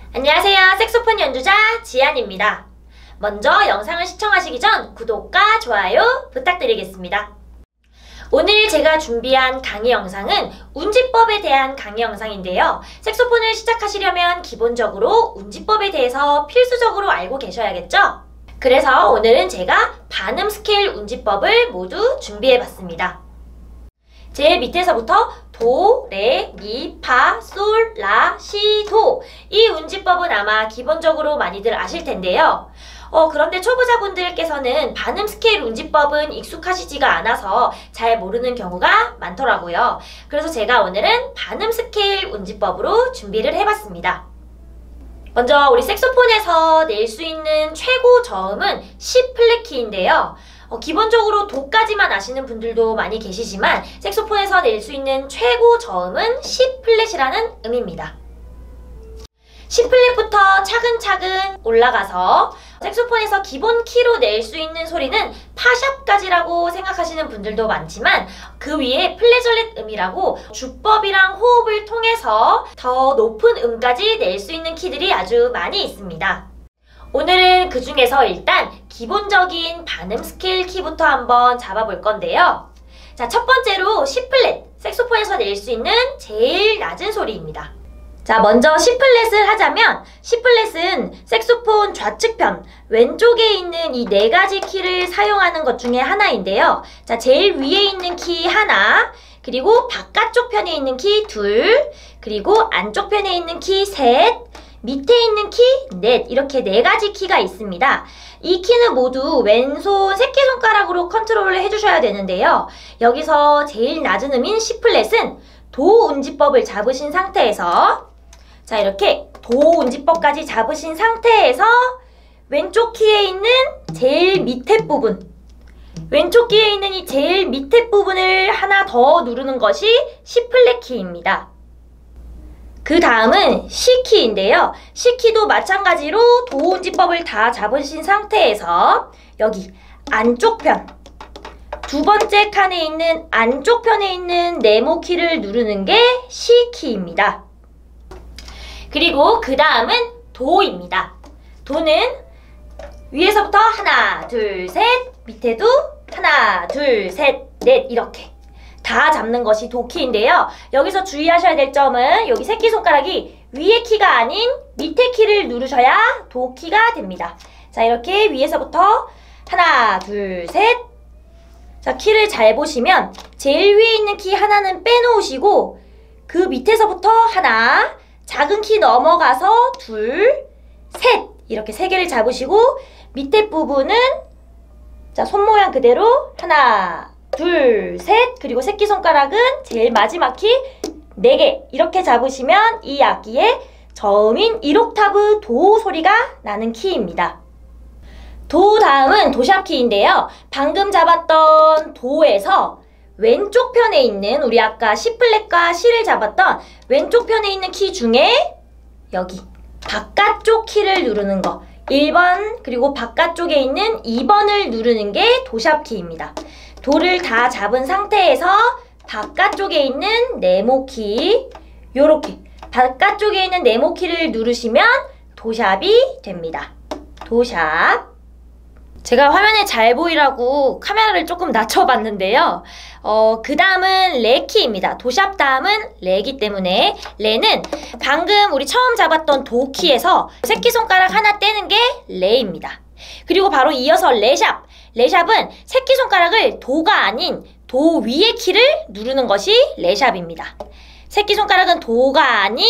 안녕하세요. 색소폰 연주자 지안입니다. 먼저 영상을 시청하시기 전 구독과 좋아요 부탁드리겠습니다. 오늘 제가 준비한 강의 영상은 운지법에 대한 강의 영상인데요. 색소폰을 시작하시려면 기본적으로 운지법에 대해서 필수적으로 알고 계셔야겠죠? 그래서 오늘은 제가 반음 스케일 운지법을 모두 준비해봤습니다. 제일 밑에서부터 도, 레, 미, 파, 솔, 라, 시, 도. 이 운지법은 아마 기본적으로 많이들 아실 텐데요. 그런데 초보자분들께서는 반음 스케일 운지법은 익숙하시지가 않아서 잘 모르는 경우가 많더라고요. 그래서 제가 오늘은 반음 스케일 운지법으로 준비를 해봤습니다. 먼저 우리 색소폰에서 낼 수 있는 최고 저음은 C 플랫 키인데요. 기본적으로 도까지만 아시는 분들도 많이 계시지만 색소폰에서 낼 수 있는 최고 저음은 C 플랫이라는 음입니다. C 플랫부터 차근차근 올라가서 색소폰에서 기본 키로 낼 수 있는 소리는 파샵까지라고 생각하시는 분들도 많지만 그 위에 플래졸렛 음이라고 주법이랑 호흡을 통해서 더 높은 음까지 낼 수 있는 키들이 아주 많이 있습니다. 오늘은 그 중에서 일단 기본적인 반음 스케일 키부터 한번 잡아볼 건데요. 자, 첫 번째로 C 플랫, 색소폰에서 낼 수 있는 제일 낮은 소리입니다. 자, 먼저 C 플랫을 하자면 C 플랫은 색소폰 좌측편 왼쪽에 있는 이 네 가지 키를 사용하는 것 중에 하나인데요. 자, 제일 위에 있는 키 하나, 그리고 바깥쪽 편에 있는 키 둘, 그리고 안쪽 편에 있는 키 셋, 밑에 있는 키 넷, 이렇게 네 가지 키가 있습니다. 이 키는 모두 왼손 새끼손가락으로 컨트롤을 해주셔야 되는데요. 여기서 제일 낮은 음인 C 플랫은 도 운지법을 잡으신 상태에서 자, 이렇게 도 운지법까지 잡으신 상태에서 왼쪽 키에 있는 제일 밑에 부분, 왼쪽 키에 있는 이 제일 밑에 부분을 하나 더 누르는 것이 C 플랫 키입니다. 그 다음은 C 키인데요. C 키도 마찬가지로 도 운지법을 다 잡으신 상태에서 여기 안쪽 편, 두 번째 칸에 있는 안쪽 편에 있는 네모 키를 누르는 게 C 키입니다. 그리고 그 다음은 도입니다. 도는 위에서부터 하나, 둘, 셋, 밑에도 하나, 둘, 셋, 넷 이렇게 다 잡는 것이 도 키인데요. 여기서 주의하셔야 될 점은 여기 새끼손가락이 위에 키가 아닌 밑에 키를 누르셔야 도 키가 됩니다. 자, 이렇게 위에서부터 하나, 둘, 셋. 자, 키를 잘 보시면 제일 위에 있는 키 하나는 빼놓으시고 그 밑에서부터 하나, 작은 키 넘어가서 둘, 셋 이렇게 세 개를 잡으시고 밑에 부분은 자, 손 모양 그대로 하나, 둘, 셋, 그리고 새끼손가락은 제일 마지막 키 4개 이렇게 잡으시면 이 악기의 저음인 1옥타브 도 소리가 나는 키입니다. 도 다음은 도샵 키인데요. 방금 잡았던 도에서 왼쪽 편에 있는 우리 아까 C 플랫과 C를 잡았던 왼쪽 편에 있는 키 중에 여기 바깥쪽 키를 누르는 거 1번 그리고 바깥쪽에 있는 2번을 누르는 게 도샵 키입니다. 도를 다 잡은 상태에서 바깥쪽에 있는 네모 키 요렇게 바깥쪽에 있는 네모 키를 누르시면 도샵이 됩니다. 도샵. 제가 화면에 잘 보이라고 카메라를 조금 낮춰봤는데요. 그 다음은 레 키입니다. 도샵 다음은 레이기 때문에 레는 방금 우리 처음 잡았던 도 키에서 새끼손가락 하나 떼는 게 레입니다. 그리고 바로 이어서 레샵. 레샵은 새끼손가락을 도가 아닌 도 위의 키를 누르는 것이 레샵입니다. 새끼손가락은 도가 아닌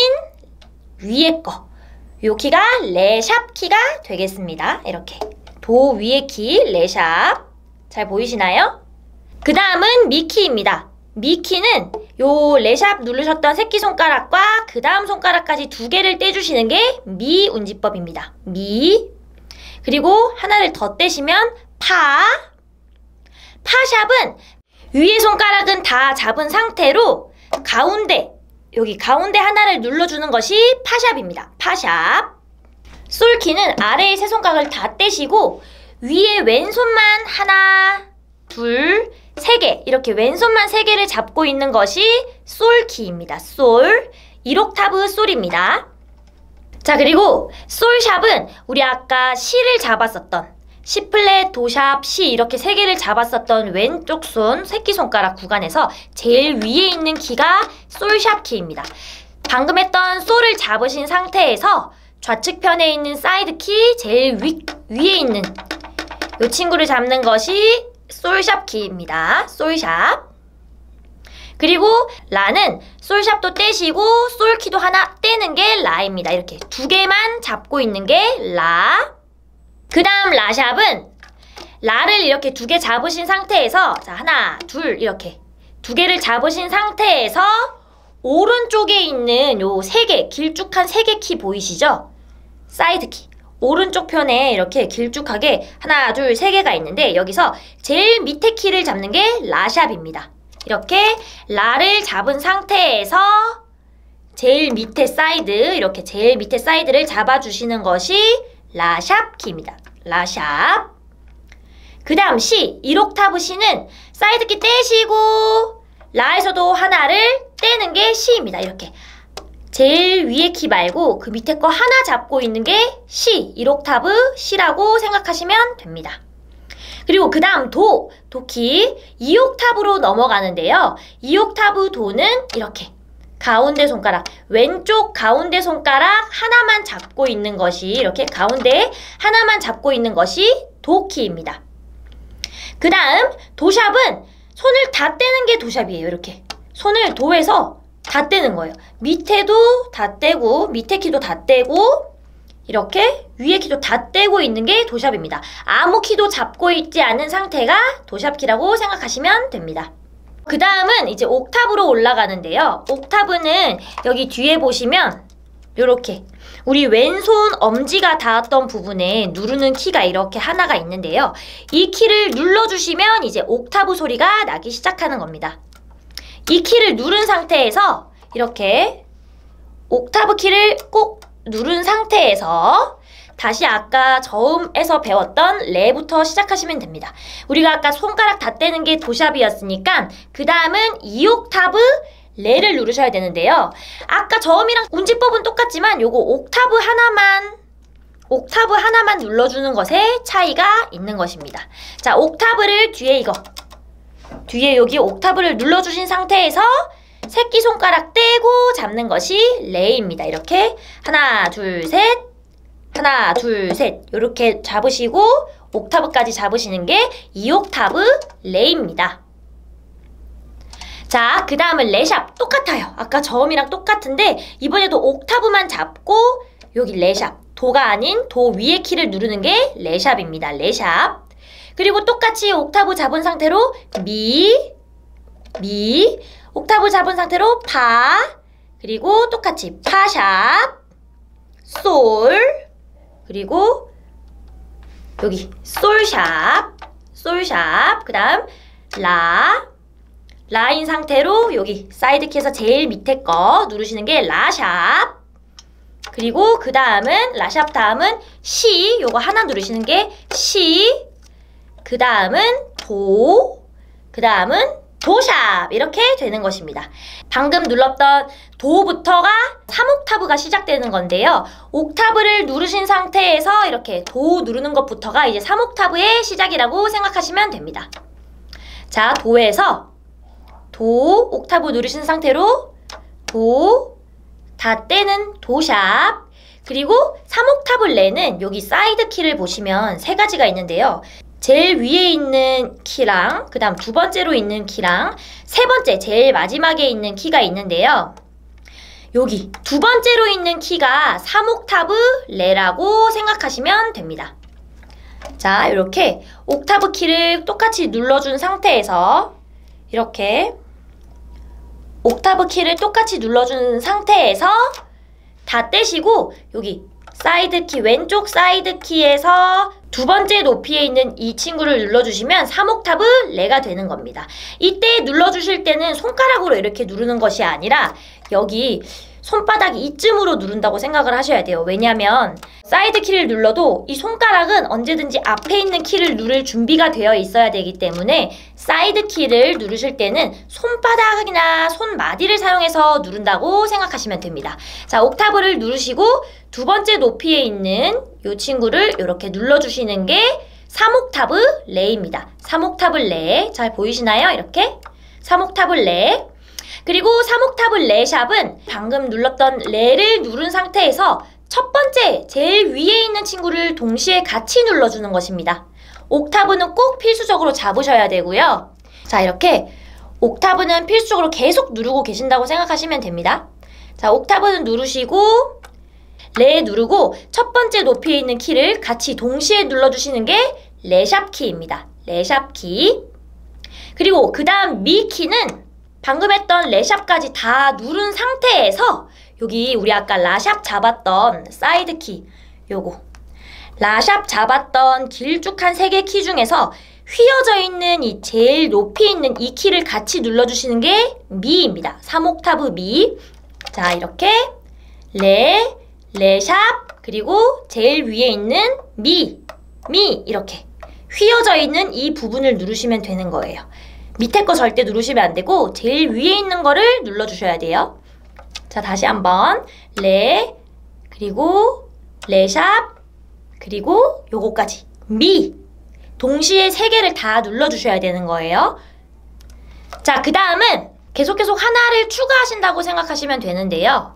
위의 거. 요 키가 레샵 키가 되겠습니다. 이렇게. 도 위의 키, 레샵. 잘 보이시나요? 그 다음은 미 키입니다. 미 키는 요 레샵 누르셨던 새끼손가락과 그 다음 손가락까지 두 개를 떼주시는 게 미 운지법입니다. 미. 그리고 하나를 더 떼시면 파. 파샵은 위의 손가락은 다 잡은 상태로 가운데, 여기 가운데 하나를 눌러주는 것이 파샵입니다. 파샵. 솔키는 아래의 세 손가락을 다 떼시고 위에 왼손만 하나, 둘, 세 개 이렇게 왼손만 세 개를 잡고 있는 것이 솔키입니다. 솔. 1옥타브 솔입니다. 자, 그리고 솔샵은 우리 아까 C를 잡았었던 C 플랫, 도샵, C 이렇게 세 개를 잡았었던 왼쪽 손, 새끼손가락 구간에서 제일 위에 있는 키가 솔샵 키입니다. 방금 했던 솔을 잡으신 상태에서 좌측편에 있는 사이드 키 제일 위에 있는 이 친구를 잡는 것이 솔샵 키입니다. 솔샵. 그리고 라는 솔샵도 떼시고 솔키도 하나 떼는 게 라입니다. 이렇게 두 개만 잡고 있는 게 라. 그 다음 라샵은 라를 이렇게 두 개 잡으신 상태에서 자, 하나, 둘 이렇게 두 개를 잡으신 상태에서 오른쪽에 있는 요 세 개, 길쭉한 세 개 키 보이시죠? 사이드 키. 오른쪽 편에 이렇게 길쭉하게 하나, 둘, 세 개가 있는데 여기서 제일 밑에 키를 잡는 게 라샵입니다. 이렇게 라를 잡은 상태에서 제일 밑에 사이드, 이렇게 제일 밑에 사이드를 잡아주시는 것이 라샵 키입니다. 라샵. 그 다음 C, 1옥타브 C는 사이드 키 떼시고 라에서도 하나를 떼는 게 C입니다. 이렇게 제일 위에 키 말고 그 밑에 거 하나 잡고 있는 게 C, 1옥타브 C라고 생각하시면 됩니다. 그리고 그 다음 도키 2옥타브로 넘어가는데요. 2옥타브 도는 이렇게 가운데 손가락, 왼쪽 가운데 손가락 하나만 잡고 있는 것이 이렇게 가운데 하나만 잡고 있는 것이 도키입니다. 그 다음 도샵은 손을 다 떼는 게 도샵이에요. 이렇게 손을 도에서 다 떼는 거예요. 밑에도 다 떼고 밑에 키도 다 떼고 이렇게 위에 키도 다 떼고 있는 게 도샵입니다. 아무 키도 잡고 있지 않은 상태가 도샵 키라고 생각하시면 됩니다. 그 다음은 이제 옥타브로 올라가는데요. 옥타브는 여기 뒤에 보시면 이렇게 우리 왼손 엄지가 닿았던 부분에 누르는 키가 이렇게 하나가 있는데요. 이 키를 눌러주시면 이제 옥타브 소리가 나기 시작하는 겁니다. 이 키를 누른 상태에서 이렇게 옥타브 키를 꼭 누른 상태에서 다시 아까 저음에서 배웠던 레부터 시작하시면 됩니다. 우리가 아까 손가락 다 떼는 게 도샵이었으니까 그 다음은 2옥타브 레를 누르셔야 되는데요. 아까 저음이랑 운지법은 똑같지만 요거 옥타브 하나만 눌러주는 것에 차이가 있는 것입니다. 자, 옥타브를 뒤에 여기 옥타브를 눌러주신 상태에서 새끼손가락 떼고 잡는 것이 레입니다. 이렇게 하나, 둘, 셋, 하나, 둘, 셋 이렇게 잡으시고 옥타브까지 잡으시는 게 2옥타브 레입니다. 자, 그 다음은 레샵 똑같아요. 아까 저음이랑 똑같은데 이번에도 옥타브만 잡고 여기 레샵 도가 아닌 도 위에 키를 누르는 게 레샵입니다. 레샵. 그리고 똑같이 옥타브 잡은 상태로 미, 옥타브 잡은 상태로 파, 그리고 똑같이 파샵, 솔, 그리고 여기 솔샵, 그 다음 라인 상태로 여기 사이드 키에서 제일 밑에 거 누르시는 게 라샵. 그리고 그 다음은 라샵 다음은 C, 요거 하나 누르시는 게 C. 그 다음은 그 다음은 도샵 이렇게 되는 것입니다. 방금 눌렀던 도부터가 3옥타브가 시작되는 건데요. 옥타브를 누르신 상태에서 이렇게 도 누르는 것부터가 이제 3옥타브의 시작이라고 생각하시면 됩니다. 자, 도에서 도 옥타브 누르신 상태로 도 다 떼는 도샵. 그리고 3옥타브 레는 여기 사이드 키를 보시면 세 가지가 있는데요. 제일 위에 있는 키랑 그 다음 두 번째로 있는 키랑 세 번째 제일 마지막에 있는 키가 있는데요. 여기 두 번째로 있는 키가 3옥타브 레라고 생각하시면 됩니다. 자, 이렇게 옥타브 키를 똑같이 눌러준 상태에서 이렇게 옥타브 키를 똑같이 눌러준 상태에서 다 떼시고 여기 사이드 키, 왼쪽 사이드 키에서 두 번째 높이에 있는 이 친구를 눌러주시면 3옥타브 레가 되는 겁니다. 이때 눌러주실 때는 손가락으로 이렇게 누르는 것이 아니라 여기 손바닥 이쯤으로 누른다고 생각을 하셔야 돼요. 왜냐면 사이드 키를 눌러도 이 손가락은 언제든지 앞에 있는 키를 누를 준비가 되어 있어야 되기 때문에 사이드 키를 누르실 때는 손바닥이나 손마디를 사용해서 누른다고 생각하시면 됩니다. 자, 옥타브를 누르시고 두 번째 높이에 있는 이 친구를 이렇게 눌러주시는 게 3옥타브 레입니다. 3옥타브 레. 잘 보이시나요? 이렇게 3옥타브 레. 그리고 3옥타브 레 샵은 방금 눌렀던 레를 누른 상태에서 첫 번째 제일 위에 있는 친구를 동시에 같이 눌러주는 것입니다. 옥타브는 꼭 필수적으로 잡으셔야 되고요. 자, 이렇게 옥타브는 필수적으로 계속 누르고 계신다고 생각하시면 됩니다. 자, 옥타브는 누르시고 레 누르고 첫 번째 높이에 있는 키를 같이 동시에 눌러주시는 게 레샵 키입니다. 레샵 키. 그리고 그 다음 미 키는 방금 했던 레샵까지 다 누른 상태에서 여기 우리 아까 라샵 잡았던 사이드 키 요거 라샵 잡았던 길쭉한 3개 키 중에서 휘어져 있는 이 제일 높이 있는 이 키를 같이 눌러주시는 게 미입니다. 3옥타브 미. 자, 이렇게 레, 레샵, 그리고 제일 위에 있는 미 이렇게 휘어져 있는 이 부분을 누르시면 되는 거예요. 밑에 거 절대 누르시면 안 되고 제일 위에 있는 거를 눌러주셔야 돼요. 자, 다시 한번 레, 그리고 레샵, 그리고 요거까지 미 동시에 3개를 다 눌러주셔야 되는 거예요. 자, 그 다음은 계속 하나를 추가하신다고 생각하시면 되는데요.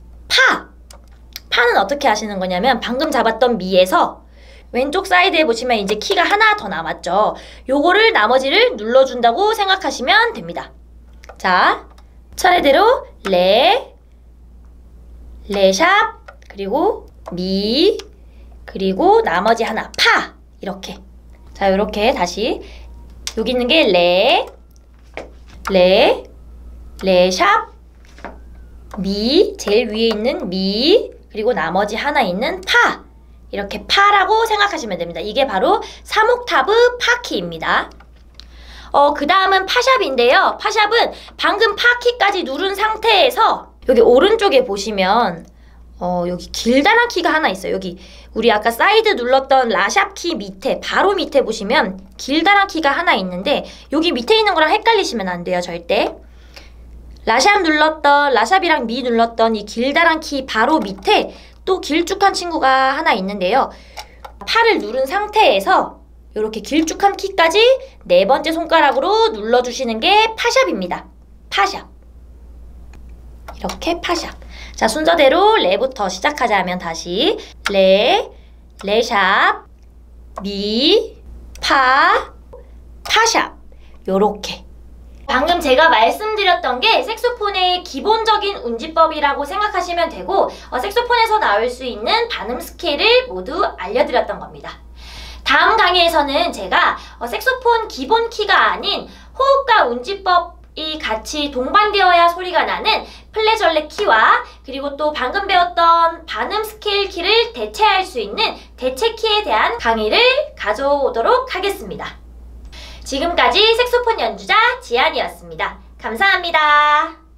파는 어떻게 하시는 거냐면 방금 잡았던 미에서 왼쪽 사이드에 보시면 이제 키가 하나 더 남았죠. 요거를 나머지를 눌러준다고 생각하시면 됩니다. 자, 차례대로 레, 레샵, 그리고 미, 그리고 나머지 하나 파 이렇게. 자, 요렇게 다시 여기 있는 게 레, 레, 레샵, 미, 제일 위에 있는 미, 그리고 나머지 하나 있는 파. 이렇게 파라고 생각하시면 됩니다. 이게 바로 3옥타브 파키입니다. 그 다음은 파샵인데요. 파샵은 방금 파키까지 누른 상태에서 여기 오른쪽에 보시면 여기 길다란 키가 하나 있어요. 여기 우리 아까 사이드 눌렀던 라샵 키 밑에 바로 밑에 보시면 길다란 키가 하나 있는데 여기 밑에 있는 거랑 헷갈리시면 안 돼요. 절대. 라샵이랑 미 눌렀던 이 길다란 키 바로 밑에 또 길쭉한 친구가 하나 있는데요. 팔을 누른 상태에서 이렇게 길쭉한 키까지 4번째 손가락으로 눌러주시는 게 파샵입니다. 파샵. 이렇게 파샵. 자, 순서대로 레부터 시작하자면 다시 레, 레샵, 미, 파, 파샵. 요렇게. 방금 제가 말씀드렸던 게 색소폰의 기본적인 운지법이라고 생각하시면 되고 색소폰에서 나올 수 있는 반음 스케일을 모두 알려드렸던 겁니다. 다음 강의에서는 제가 색소폰 기본 키가 아닌 호흡과 운지법이 같이 동반되어야 소리가 나는 플레졸레 키와 그리고 또 방금 배웠던 반음 스케일 키를 대체할 수 있는 대체 키에 대한 강의를 가져오도록 하겠습니다. 지금까지 색소폰 연주자 지안이었습니다. 감사합니다.